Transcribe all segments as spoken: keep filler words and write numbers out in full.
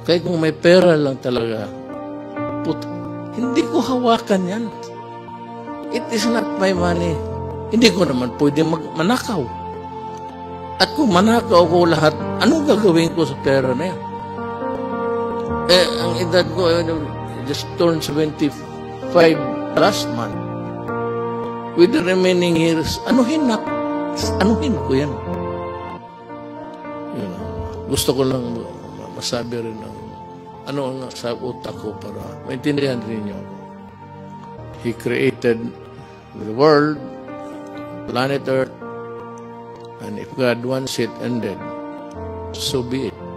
Kaya kung may pera lang talaga, put, hindi ko hawakan yan. It is not my money. Hindi ko naman pwede mag- manakaw. At kung manakaw ko lahat, anong gagawin ko sa pera na yan? Eh, ang edad ko, I just turned seventy-five last month. With the remaining years, anuhin na, anuhin ko yan. You know, gusto ko lang masabi rin ang ano ang sa utak ko para maintindihan rin niyo. He created the world, planet Earth, and if God wants it ended, so be it.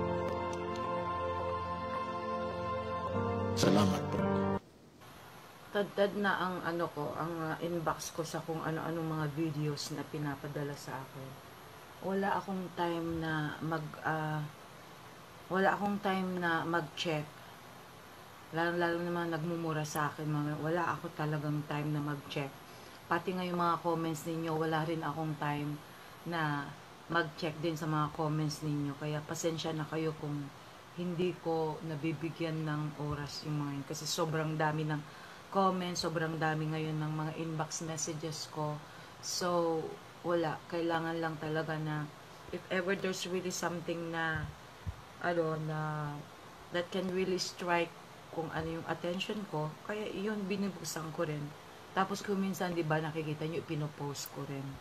Salamat po. Tad-tad na ang ano ko, ang uh, inbox ko sa kung ano-anong mga videos na pinapadala sa akin. Wala akong time na mag uh, wala akong time na mag-check. Lalo-lalo naman nagmumura sa akin, mga, wala ako talagang time na mag-check. Pati nga yung mga comments ninyo, wala rin akong time na mag-check din sa mga comments ninyo. Kaya pasensya na kayo kung hindi ko nabibigyan ng oras yung mga yun. Kasi sobrang dami ng comments, sobrang dami ngayon ng mga inbox messages ko. So, wala. Kailangan lang talaga na if ever there's really something na ano, na that can really strike kung ano yung attention ko, kaya iyon binubuksan ko rin. Tapos kung minsan, di ba, nakikita nyo, pinopost ko rin.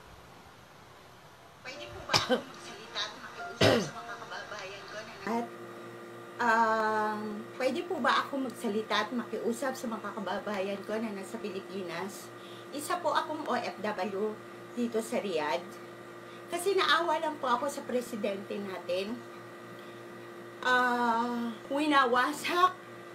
Pwede po ba ako magsalita at makiusap sa mga kababayan ko? At, um, pwede po ba ako magsalita at makiusap sa mga kababayan ko na nasa Pilipinas? Isa po akong O F W dito sa Riyadh. Kasi naawa lang po ako sa presidente natin. Uh, winawasak,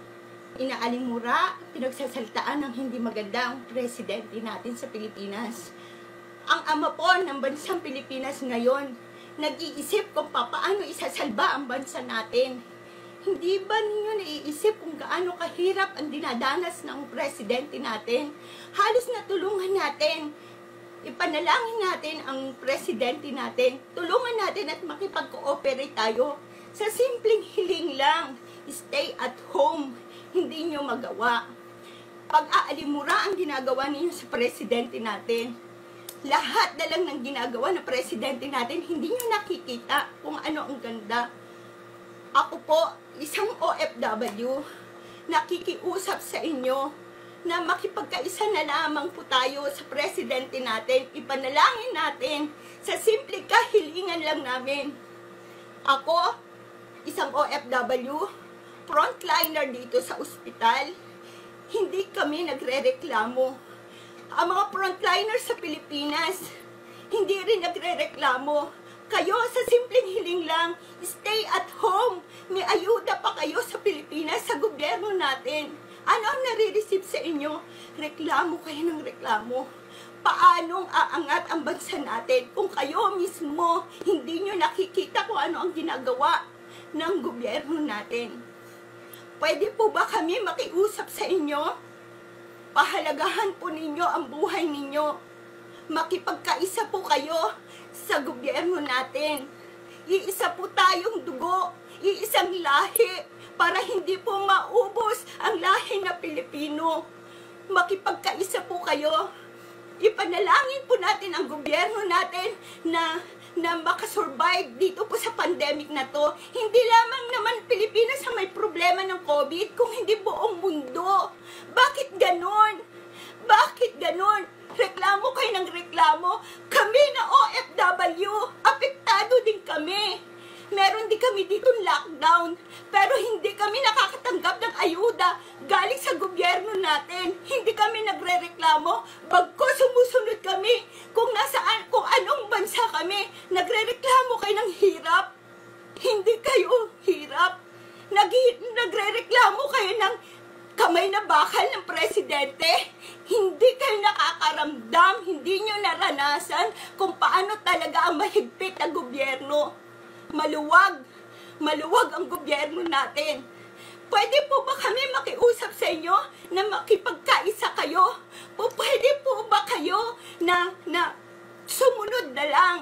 inaalimura, pinagsasaltaan ng hindi maganda ang presidente natin sa Pilipinas. Ang ama po ng bansang Pilipinas ngayon, nag-iisip kung paano isasalba ang bansa natin. Hindi ba ninyo naiisip kung gaano kahirap ang dinadanas ng presidente natin? Halos natulungan natin. Ipanalangin natin ang presidente natin. Tulungan natin at makipag-cooperate tayo. Sa simpleng hiling lang, stay at home, hindi nyo magawa. Pag-aalimura ang ginagawa ninyo sa presidente natin. Lahat na lang ng ginagawa ng presidente natin, hindi nyo nakikita kung ano ang ganda. Ako po, isang O F W, nakikiusap sa inyo na makipagkaisa na lamang po tayo sa presidente natin. Ipanalangin natin sa simpleng kahilingan lang namin. Ako, isang O F W, frontliner dito sa ospital, hindi kami nagre-reklamo. Ang mga frontliner sa Pilipinas, hindi rin nagre-reklamo. Kayo sa simpleng hiling lang, stay at home. May ayuda pa kayo sa Pilipinas, sa gobyerno natin. Ano ang nare-receive sa inyo? Reklamo kayo ng reklamo. Paanong aangat ang bansa natin kung kayo mismo hindi nyo nakikita kung ano ang ginagawa ng gobyerno natin? Pwede po ba kami makiusap sa inyo? Pahalagahan po ninyo ang buhay ninyo. Makipagkaisa po kayo sa gobyerno natin. Iisa po tayong dugo, iisang lahi, para hindi po maubos ang lahi na Pilipino. Makipagkaisa po kayo. Ipanalangin po natin ang gobyerno natin na na makasurvive dito po sa pandemic na to. Hindi lamang naman Pilipinas ang may problema ng COVID, kung hindi buong mundo. Bakit ganon? Bakit ganon? Reklamo kayo ng reklamo. Kami na O F W, apektado din kami. Meron din kami dito lockdown, pero hindi kami nakakatanggap ng ayuda galing sa gobyerno natin. Hindi kami nagre-reklamo, bagkus sumusunod kami kung nasaan, kung anong bansa kami. Nagre-reklamo kayo ng hirap. Hindi kayo hirap. Nag nagre-reklamo kayo ng kamay na bakal ng presidente. Hindi kayo nakakaramdam, hindi nyo naranasan kung paano talaga ang mahigpit na gobyerno. Maluwag, maluwag ang gobyerno natin. Pwede po ba kami makiusap sa inyo na makipagkaisa kayo? Po, pwede po ba kayo na, na sumunod na lang?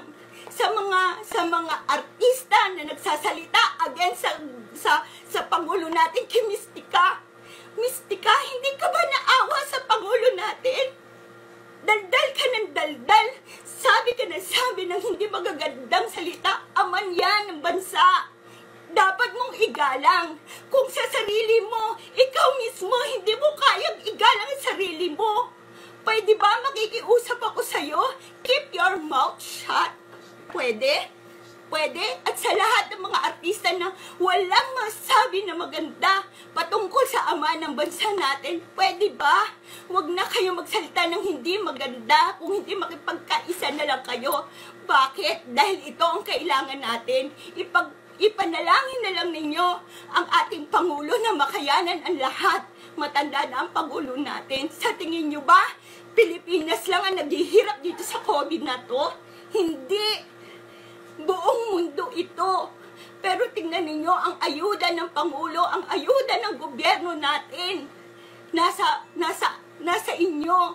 sa mga sa mga artista na nagsasalita against sa sa, sa Pangulo natin kay Mystica. Mystica, hindi ka ba naawa sa Pangulo natin? Daldal ka ng daldal. Sabi ka ng sabi ng hindi magagandang salita. Aman yan ng bansa. Dapat mong igalang. Kung sa sarili mo, ikaw mismo, hindi mo kayang igalang ang sarili mo. Pwede ba makikiusap ako sa'yo? Keep your mouth shut. Pwede? Pwede? At sa lahat ng mga artista na walang masabi na maganda patungkol sa ama ng bansa natin, pwede ba? Huwag na kayo magsalita ng hindi maganda kung hindi makipagkaisa na lang kayo. Bakit? Dahil ito ang kailangan natin. Ipag, ipanalangin na lang ninyo ang ating Pangulo na makayanan ang lahat. Matanda na ang Pangulo natin. Sa tingin nyo ba, Pilipinas lang ang naghihirap dito sa COVID na to? Hindi. Buong mundo ito. Pero tingnan ninyo ang ayuda ng Pangulo, ang ayuda ng gobyerno natin. Nasa, nasa, nasa inyo.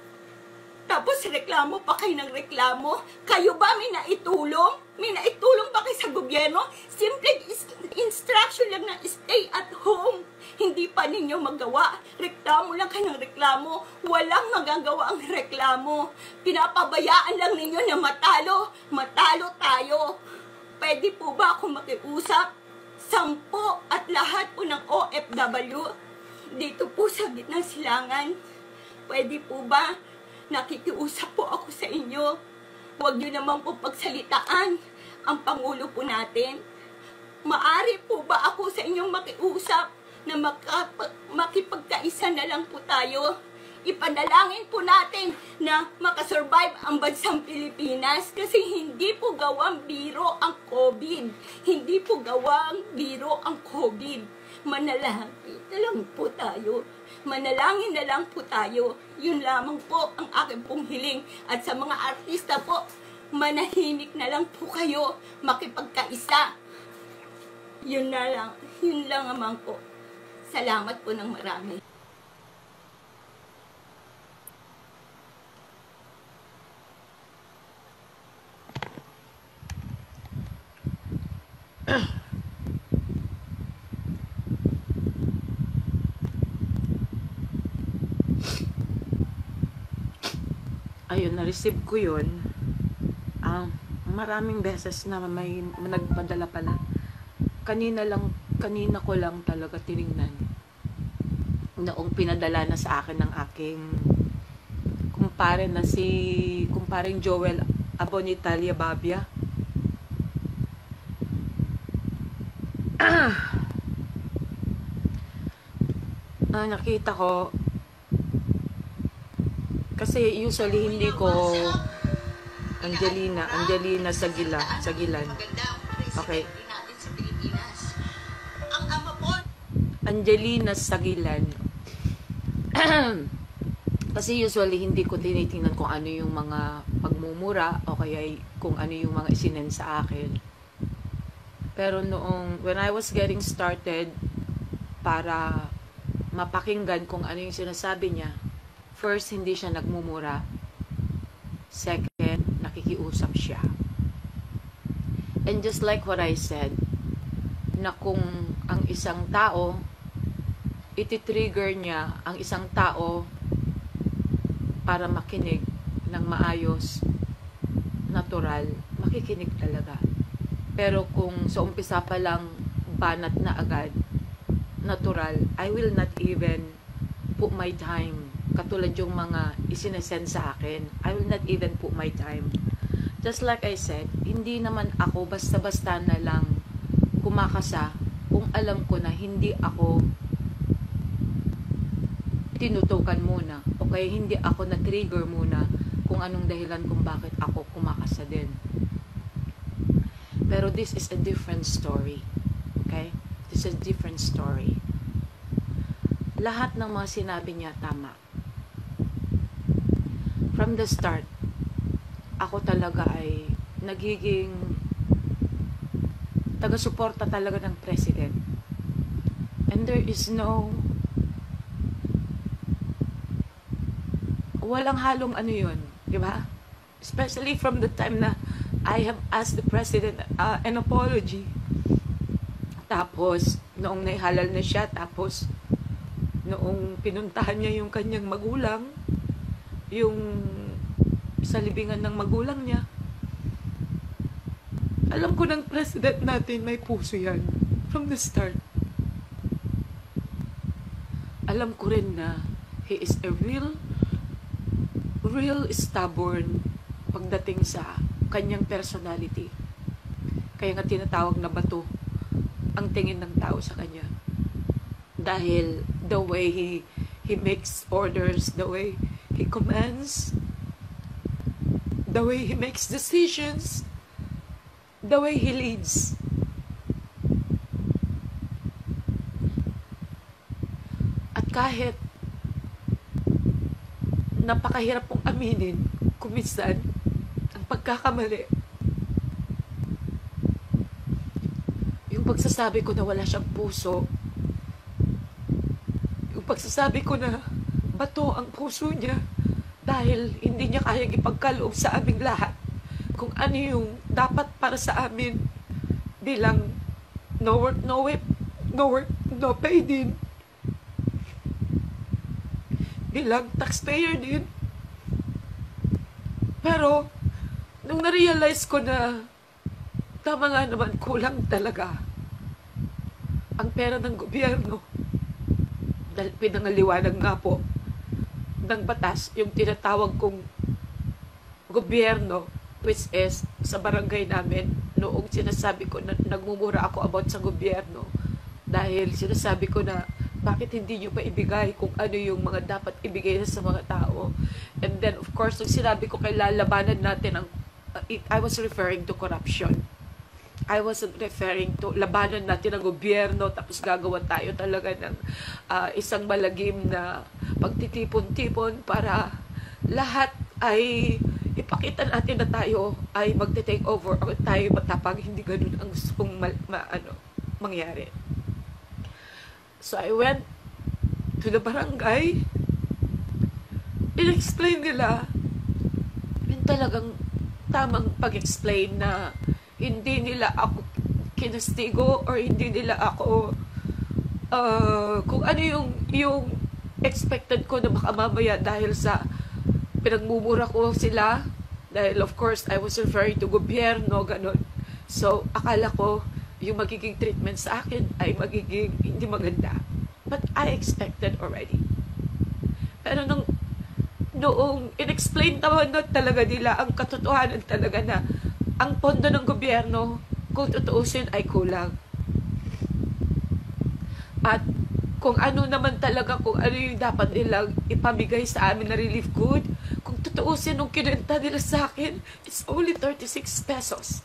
Tapos reklamo pa kayo ng reklamo. Kayo ba may naitulong? May naitulong ba kayo sa gobyerno? Simple instruction lang na stay at home. Hindi pa ninyo magawa. Reklamo lang kayo ng reklamo. Walang magagawa ang reklamo. Pinapabayaan lang ninyo na matalo. Matalo tayo. Pwede po ba ako makiusap? Sampo at lahat po ng O F W dito po sa gitnang silangan. Pwede po ba? Nakikiusap po ako sa inyo. Huwag nyo naman po pagsalitaan ang Pangulo po natin. Maari po ba ako sa inyong makiusap na makipagkaisa na lang po tayo? Ipanalangin po natin na makasurvive ang bansang Pilipinas kasi hindi po gawang biro ang COVID. Hindi po gawang biro ang COVID. Manalangin na lang po tayo. Manalangin na lang po tayo. Yun lamang po ang aking pong hiling. At sa mga artista po, manahimik na lang po kayo. Makipagkaisa. Yun na lang. Yun lang naman po. Salamat po ng marami. Ayun, na-receive ko yun. Ah, maraming beses na may nagpadala pala. Kanina lang, kanina ko lang talaga tinignan. Noong pinadala na sa akin ng aking kumpare na si kumparing Joel Abonitalia Babia. Ah, nakita ko kasi usually hindi ko Angelina, Angelina Sagila, Sagilan. Okay. Angelina Sagilan. Kasi usually hindi ko tinitingnan kung ano yung mga pagmumura o kaya kung ano yung mga isinen sa akin. Pero noong when I was getting started para mapakinggan kung ano yung sinasabi niya, first, hindi siya nagmumura. Second, nakikiusap siya. And just like what I said, na kung ang isang tao, iti-trigger niya ang isang tao para makinig ng maayos, natural, makikinig talaga. Pero kung sa umpisa pa lang, banat na agad, natural, I will not even put my time. Katulad yung mga isinesend sa akin, I will not even put my time. Just like I said, hindi naman ako basta-basta na lang kumakasa kung alam ko na hindi ako tinutukan muna o kaya hindi ako na-trigger muna kung anong dahilan kung bakit ako kumakasa din. Pero this is a different story. Okay? This is a different story. Lahat ng mga sinabi niya tama. From the start, ako talaga ay nagiging taga-suporta talaga ng president. And there is no walang halong ano yun, di ba? Especially from the time na I have asked the President uh, an apology. Tapos, noong naihalal na siya, tapos, noong pinuntahan niya yung kanyang magulang, yung sa libingan ng magulang niya, alam ko ng President natin may puso yan. From the start. Alam ko rin na he is a real, real stubborn pagdating sa kanyang personality. Kaya nga tinatawag na bato ang tingin ng tao sa kanya. Dahil the way he, he makes orders, the way he commands, the way he makes decisions, the way he leads. At kahit napakahirap pong aminin kung minsan ang pagkakamali, yung pagsasabi ko na wala siyang puso, yung pagsasabi ko na bato ang puso niya dahil hindi niya kayang ipagkaloob sa aming lahat kung ano yung dapat para sa amin bilang no work, no whip, no work, no pay din, bilang taxpayer din. Pero nung na-realize ko na tama nga naman, kulang talaga ang pera ng gobyerno dahil pinangaliwanag nga po ng batas yung tinatawag kong gobyerno, which is sa barangay namin. Noong sinasabi ko na nagmumura ako about sa gobyerno dahil sinasabi ko na bakit hindi nyo pa ibigay kung ano yung mga dapat ibigay sa mga tao. And then of course nung sinabi ko kay lalabanan natin ang uh, it, I was referring to corruption. I wasn't referring to labanan natin ang gobyerno tapos gagawa tayo talaga ng uh, isang malagim na pagtitipon-tipon para lahat ay ipakita natin na tayo ay magte-take over o tayo matapang. Hindi ganun ang gusto kong ma, ma, ano, mangyari. So I went to the barangay. In-explain nila yung talagang tamang pag-explain na hindi nila ako kinastigo or hindi nila ako uh, kung ano yung yung expected ko na baka mamaya dahil sa pinagmumura ko sila dahil of course I was referring to gobyerno, ganun. So akala ko yung magiging treatment sa akin ay magiging hindi maganda, but I expected already. Pero nung noong in-explain naman na talaga nila ang katotohanan talaga na ang pondo ng gobyerno, kung tutuusin, ay kulang. At kung ano naman talaga, kung ano yung dapat nilang ipamigay sa amin na relief good, kung tutuusin, nung kinenta nila sa akin, it's only thirty-six pesos.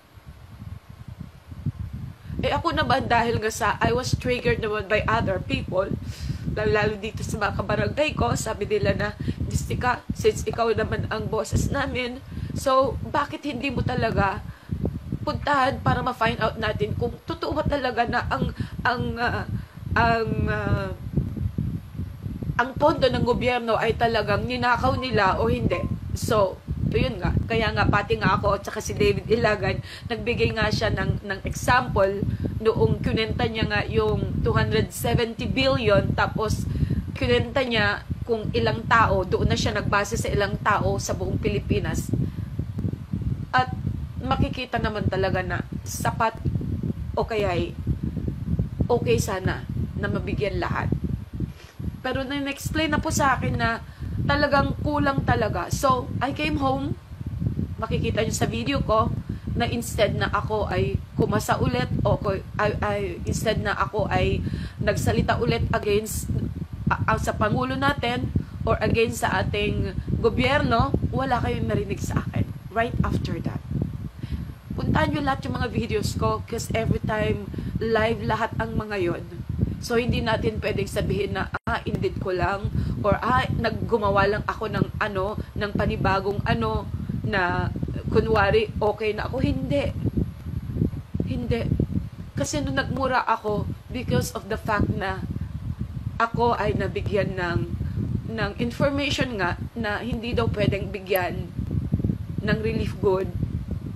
Eh ako naman, dahil nga sa, I was triggered naman by other people, lalo dito sa mga kabarangay ko, sabi nila na, Distika, since ikaw naman ang bosses namin, so, bakit hindi mo talaga puntahan para ma-find out natin kung totoo ba talaga na ang ang uh, ang uh, ang pondo ng gobyerno ay talagang ninakaw nila o hindi. So, yun nga. Kaya nga, pati nga ako at saka si David Ilagan, nagbigay nga siya ng, ng example noong kunenta niya nga yung two hundred seventy billion tapos kunenta niya kung ilang tao, doon na siya nagbase sa ilang tao sa buong Pilipinas. At makikita naman talaga na sapat o kaya'y okay sana na mabigyan lahat. Pero na-explain na po sa akin na talagang kulang talaga. So, I came home, makikita nyo sa video ko, na instead na ako ay kumasa ulit o ay, ay, instead na ako ay nagsalita ulit against uh, sa Pangulo natin or against sa ating gobyerno, wala kayong narinig sa akin. Right after that. Puntahan nyo lahat yung mga videos ko because every time live lahat ang mga yon. So, hindi natin pwedeng sabihin na, ah, indit ko lang or ah, naggumawa lang ako ng ano, ng panibagong ano na kunwari okay na ako. Hindi. Hindi. Kasi nung nagmura ako because of the fact na ako ay nabigyan ng ng information nga na hindi daw pwedeng bigyan ng relief good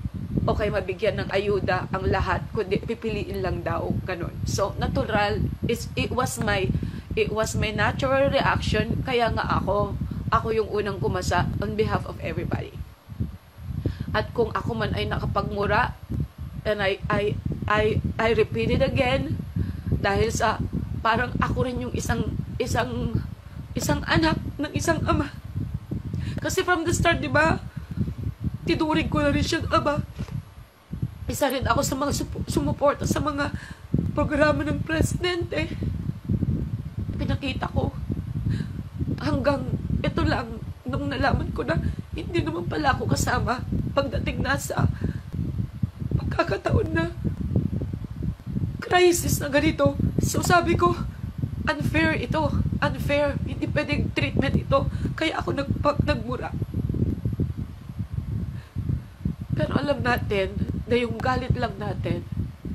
o kay mabigyan ng ayuda ang lahat, kundi pipiliin lang daw, ganun. So, natural, is, it was my, it was my natural reaction, kaya nga ako, ako yung unang kumasa on behalf of everybody. At kung ako man ay nakapagmura, and I, I, I, I repeat it again, dahil sa, parang ako rin yung isang, isang, isang anak ng isang ama. Kasi from the start, di ba, tinuring ko na rin siyang ama. Isa rin ako sa mga sumuporta sa mga programa ng presidente. Pinakita ko. Hanggang ito lang, nung nalaman ko na hindi naman pala ako kasama pagdating na sa pagkakataon na crisis na ganito. So sabi ko, unfair ito. Unfair. Hindi pwedeng treatment ito. Kaya ako nag nagmura. Pero alam natin na yung galit lang natin,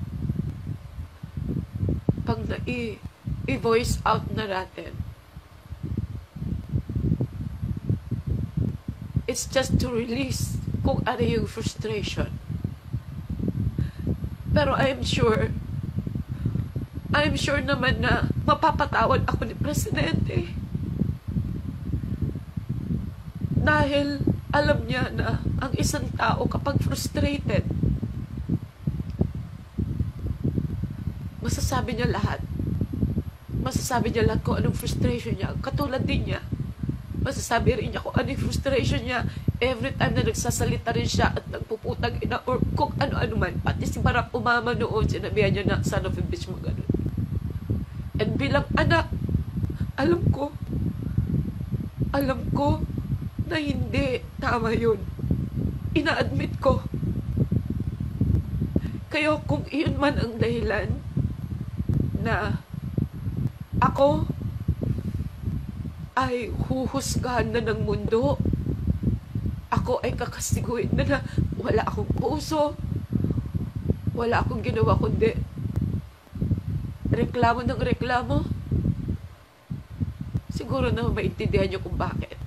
pag na i-voice out na natin, it's just to release kung ano yung frustration. Pero I'm sure, I'm sure naman na mapapatawad ako ni Presidente. Dahil alam niya na ang isang tao kapag frustrated, masasabi niya lahat. Masasabi niya lahat kung anong frustration niya. Katulad din niya, masasabi rin niya kung anong frustration niya every time na nagsasalita rin siya at nagpuputang ina or kung ano-ano man. Pati si Barack Obama noon, sinabihan niya na son of a bitch mo ganun. And bilang anak, alam ko, alam ko na hindi tama yun. Ina-admit ko. Kaya kung iyon man ang dahilan na ako ay huhusgahan na ng mundo, ako ay kakasiguin na na wala akong puso, wala akong ginawa kundi reklamo ng reklamo, siguro na maintindihan niyo kung bakit.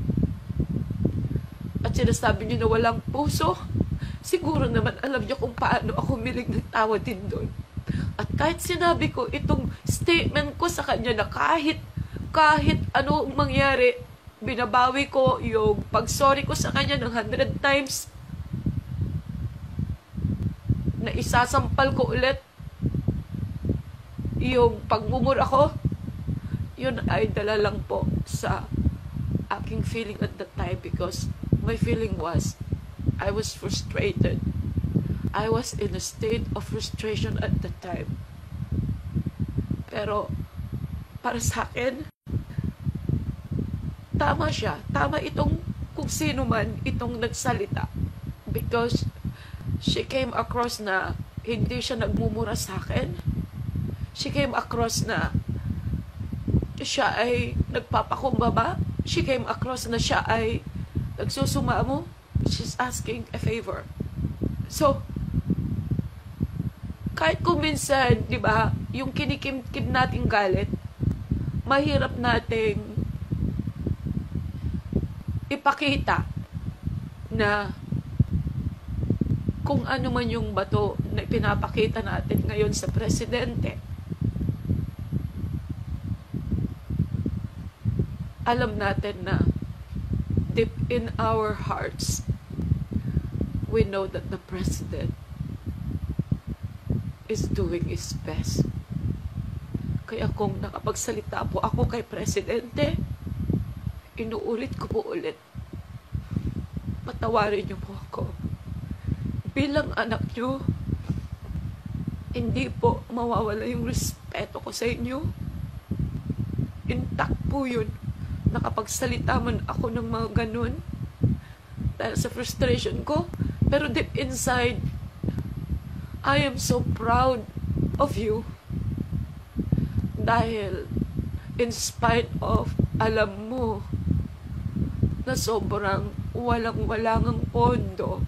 At sinasabi niyo na walang puso, siguro naman alam niyo kung paano ako humiling ng tawa din doon. At kahit sinabi ko itong statement ko sa kanya na kahit kahit ano mangyari, binabawi ko yung pag-sorry ko sa kanya ng hundred times, na isasampal ko ulit yung pagmumura ko, yun ay dala lang po sa aking feeling at the time, because my feeling was I was frustrated. I was in a state of frustration at the time. Pero para sa akin, tama siya. Tama itong kung sino man itong nagsalita, because she came across na hindi siya nagmumura sa akin. She came across na siya ay nagpapakumbaba. She came across na siya ay nagsusumamo. She's asking a favor. So, kahit kung minsan, di ba, yung kinikim-kim nating galit, mahirap nating ipakita na kung ano man yung bato na pinapakita natin ngayon sa presidente. Alam natin na deep in our hearts, we know that the president is doing his best. Kaya kung nakapagsalita po ako kay presidente, inuulit ko po ulit, patawarin niyo po ako. Bilang anak niyo, hindi po mawawala yung respeto ko sa inyo. Intact po yun. Nakapagsalita man ako ng mga ganun dahil sa frustration ko, pero deep inside, I am so proud of you. Dahil in spite of, alam mo na sobrang walang-walangang pondo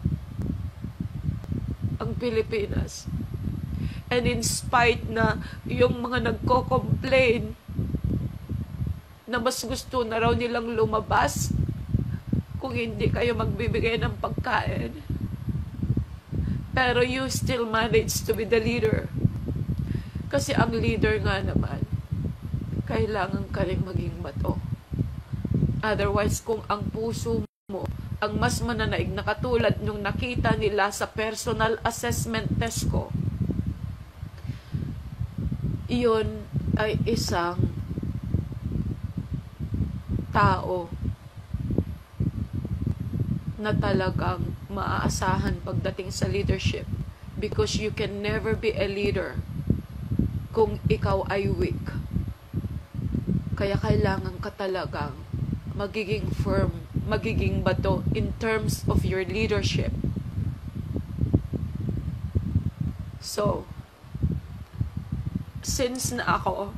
ang Pilipinas, and in spite na yung mga nagko-complain na mas gusto na raw nilang lumabas kung hindi kayo magbibigay ng pagkain, Pero you still manage to be the leader. Kasi ang leader nga naman, kailangan ka rin maging bato. Otherwise, kung ang puso mo ang mas mananaig na katulad nung nakita nila sa personal assessment test ko, iyon ay isang tao na talagang maaasahan pagdating sa leadership, because you can never be a leader kung ikaw ay weak. Kaya kailangan ka talagang magiging firm, magiging bato in terms of your leadership. So, since na ako,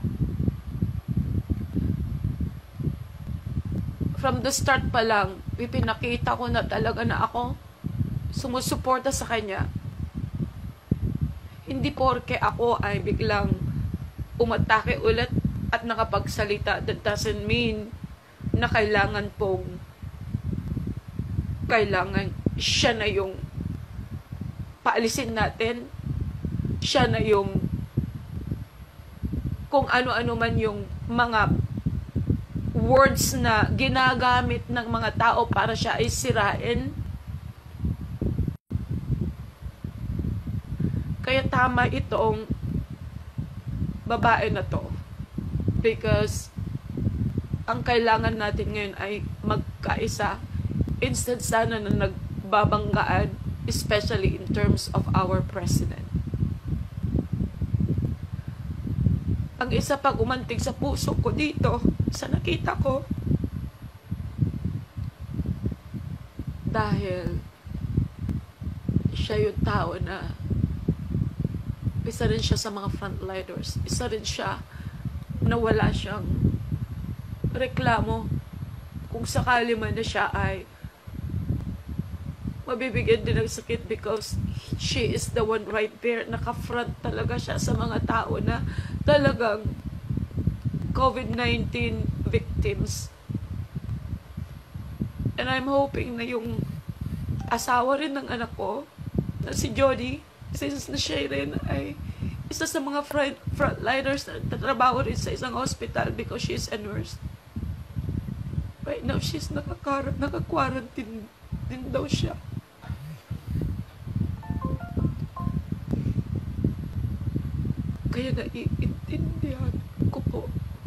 from the start pa lang, ipinakita ko na talaga na ako sumusuporta sa kanya. Hindi porke ako ay biglang umatake ulit at nakapagsalita, that doesn't mean na kailangan pong kailangan siya na yung paalisin natin, siya na yung kung ano-ano man yung mga words na ginagamit ng mga tao para siya ay sirain. Kaya tama itong babae na to, because ang kailangan natin ngayon ay magkaisa, instead sana na nagbabanggaan, especially in terms of our president. Ang isa pang umantig sa puso ko dito sa nakita ko, dahil siya yung tao na isa rin siya sa mga frontliners, isa rin siya na wala siyang reklamo kung sakali man na siya ay mabibigyan din ng sakit, because she is the one right there, naka-front talaga siya sa mga tao na talagang COVID nineteen victims. And I'm hoping na yung asawa rin ng anak ko, na si Jody, since na siya rin ay isa sa mga front, frontliners na tatrabaho rin sa isang hospital because she's a nurse. Right now, she's nakakar- naka-quarantine din daw siya. Kaya naiintindihan ko po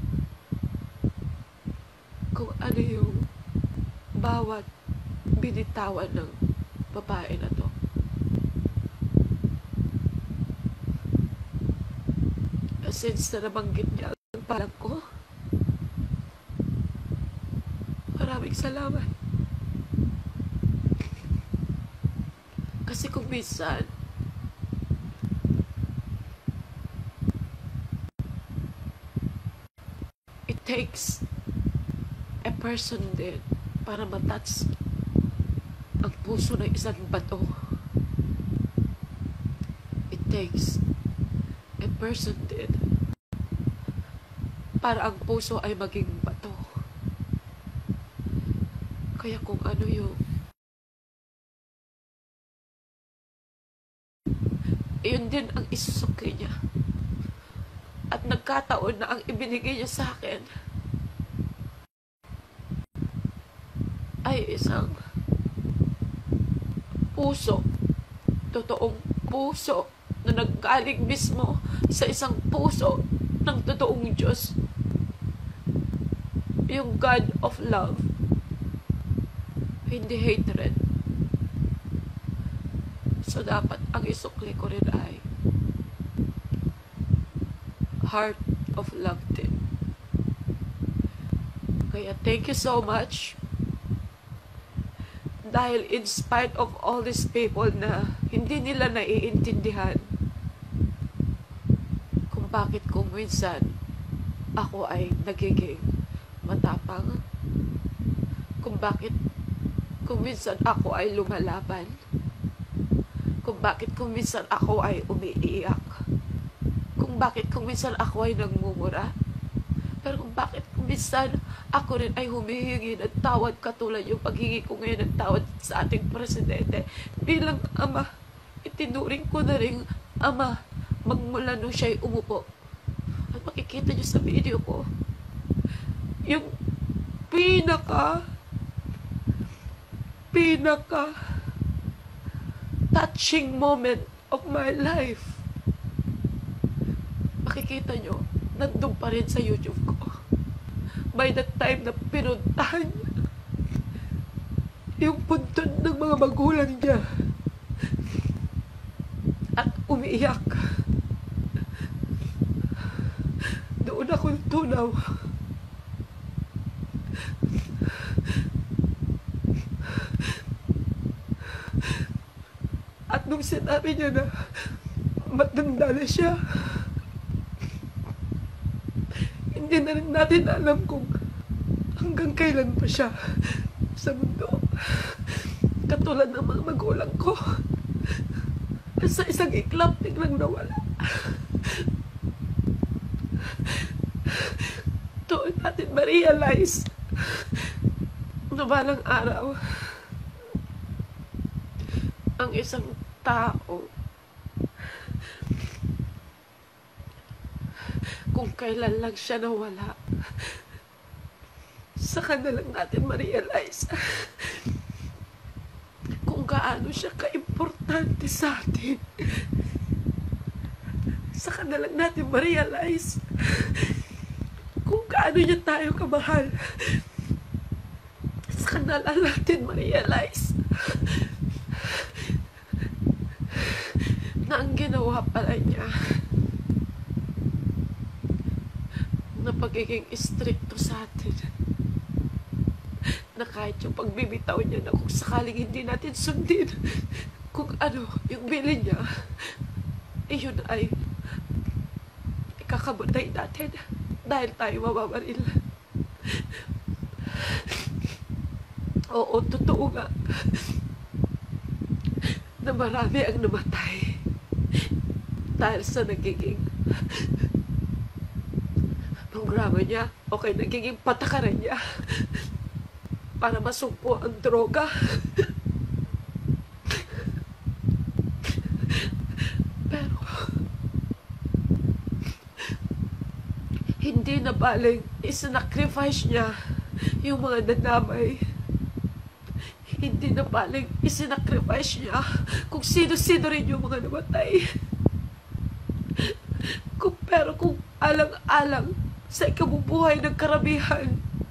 kung ano yung bawat binitawan ng babae na to. Since na nabanggit niya ang palang ko, maraming salamat. Kasi kung minsan, it takes a person din para matouch ang puso ng isang bato. It takes a person din para ang puso ay maging bato. Kaya kung ano yung yun din ang isusuki niya, at nagkataon na ang ibinigay niya sa akin ay isang puso, totoong puso na naggaling mismo sa isang puso ng totoong Diyos, yung God of love, hindi hatred. So dapat ang isukli ko rin ay heart of love din. Kaya thank you so much, dahil in spite of all these people na hindi nila naiintindihan kung bakit kung minsan ako ay nagiging matapang, kung bakit kung minsan ako ay lumalaban, kung bakit kung minsan ako ay umiiyak, kung bakit kung minsan ako ay nagmumura, pero kung bakit kung minsan ako rin ay humihingi ng tawad katulad yung paghingi ko ngayon ng tawad sa ating presidente bilang ama, itinuring ko na rin ama magmula nung siya'y umupo. At makikita niyo sa video ko, yung pinaka pinaka touching moment of my life. Makikita nyo, nandun pa rin sa YouTube ko. By the time na pinuntahan niya yung puntod ng mga magulang niya at umiiyak, doon ako tunaw. At nung sinabi niya na matanda na siya, hindi na rin natin alam kung hanggang kailan pa siya sa mundo. Katulad ng mga magulang ko, sa isang iklap biglang nawala. Doon natin ma-realize na balang araw ang isang tao kung kailan lang siya nawala, saka na lang natin ma-realize kung gaano siya ka-importante sa atin. Saka na lang natin ma-realize kung gaano niya tayo kamahal. Saka na lang natin ma-realize na ang ginawa pala niya na pagiging istrikto sa atin, na kahit yung pagbibitaw niya na kung sakaling hindi natin sundin kung ano yung bilin niya, iyon ay ikakabutay natin dahil tayo mababaril. Oo, totoo nga na marami ang namatay dahil sa nagiging programa niya o kay nagiging patakaran niya para masumpo ang droga. Pero hindi na baling isinacrifice niya yung mga nadamay. Hindi na baling isinacrifice niya kung sino-sino rin yung mga namatay. Kung, pero kung alang-alang sa ikabubuhay ng karamihan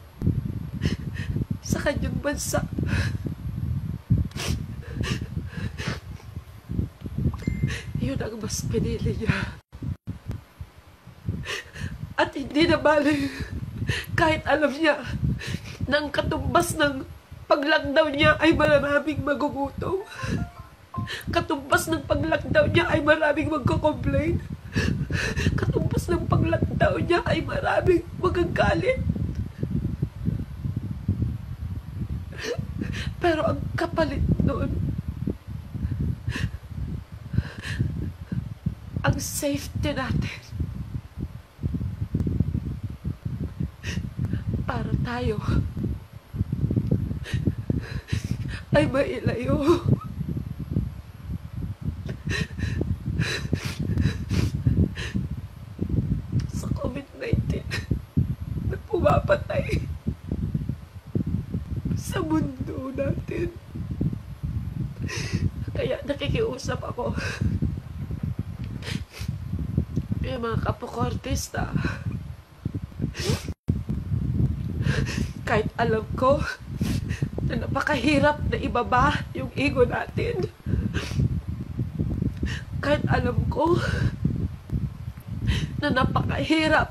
sa kanyang bansa, yun ang mas pinili niya. At hindi na baling kahit alam niya na ang katumbas ng pag-lockdown niya ay maraming magugutom. Katumbas ng pag-lockdown niya ay maraming magko-complain. Katumbas ng pag-lockdown niya ay maraming magagalit. Pero ang kapalit noon, ang safety natin para tayo ay mailayo sa COVID nineteen na pumapatay sa mundo natin. Kaya nakikiusap ako yung mga kapwa-artista, kahit alam ko na napakahirap na ibaba yung ego natin, kahit alam ko na napakahirap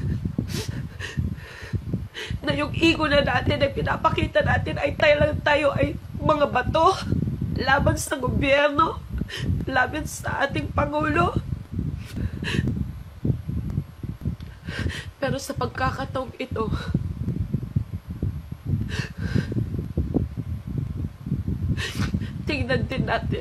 na yung ego na natin ay pinapakita natin ay tayo lang tayo ay mga bato laban sa gobyerno, laban sa ating Pangulo. Pero sa pagkakataong ito, tingnan din natin.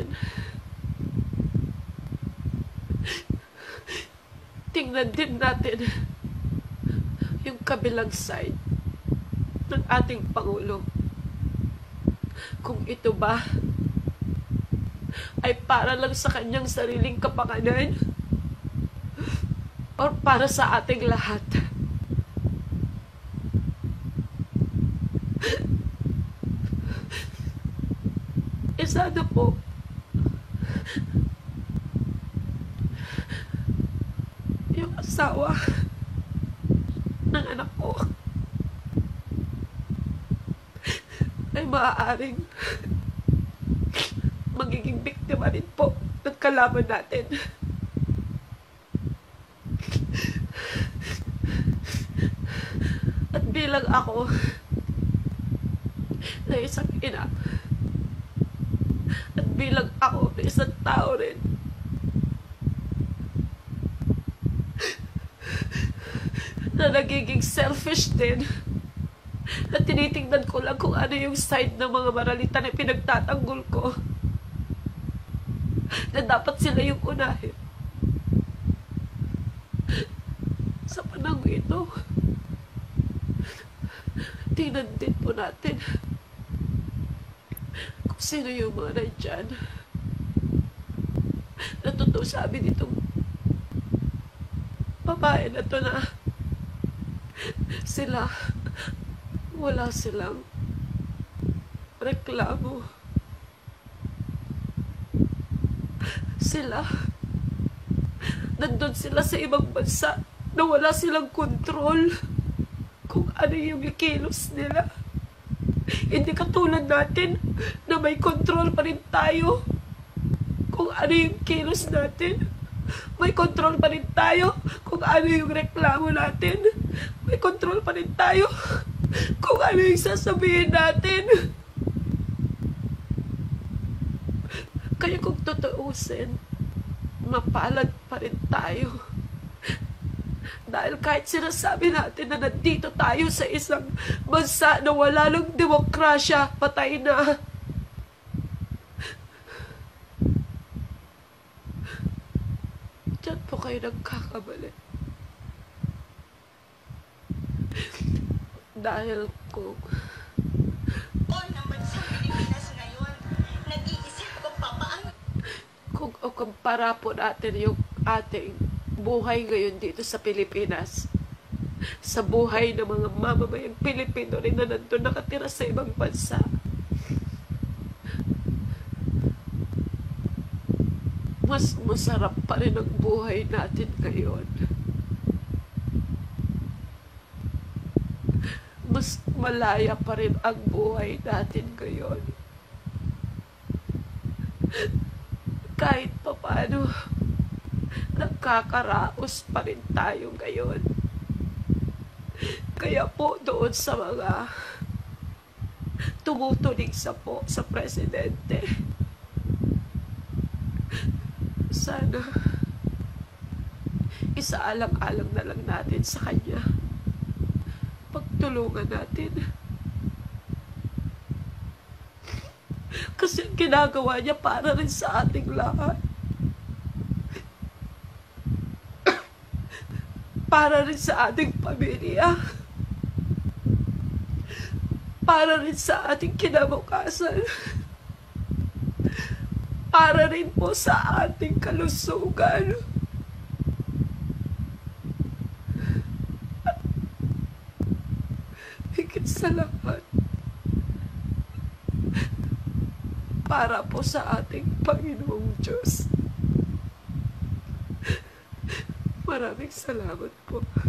Tingnan din natin yung kabilang side ng ating Pangulo. Kung ito ba ay para lang sa kanyang sariling kapakanan o para sa ating lahat. E sana po yung asawa ng anak ko ay maaaring magiging biktima rin po ng kalaban natin. At bilang ako na isang ina, at bilang ako na isang tao rin, na nagiging selfish din, na tinitingnan ko lang kung ano yung side ng mga maralita na pinagtatanggol ko, na dapat sila yung unahin. Sa panahon ito, tingnan din po natin kung sino yung mga nandyan na totoo sabi nitong babae na to na sila wala silang reklamo. Sila nandun sila sa ibang bansa na wala silang kontrol kung ano yung kilos nila. Hindi katulad natin na may kontrol pa rin tayo kung ano yung kilos natin. May kontrol pa rin tayo kung ano yung reklamo natin. May kontrol pa rin tayo kung ano yung sasabihin natin. Kaya kung tutuusin, mapalad pa rin tayo. Dahil kahit sinasabi natin na nandito tayo sa isang bansa na wala ng demokrasya, patay na. Diyan po kayo nagkakamali. Dahil kung O naman sa Pilipinas ngayon, nag-iisip ko pa paano kung o kumpara po natin yung ating buhay ngayon dito sa Pilipinas sa buhay ng mga mamamayang Pilipino rin na nandun nakatira sa ibang bansa, mas masarap pa rin ang buhay natin ngayon. Mas malaya pa rin ang buhay natin ngayon. Kahit pa paano, nagkakaraos pa rin tayo ngayon. Kaya po doon sa mga tumutulig sa po sa presidente, sana isaalang-alang na lang natin sa kanya. Pagtulungan natin. Kasi ang ginagawa niya para rin sa ating lahat. Para rin sa ating pamilya. Para rin sa ating kinabukasan. Para rin po sa ating kalusugan. Higit sa lahat, para po sa ating Panginoong Diyos. Maraming salamat po.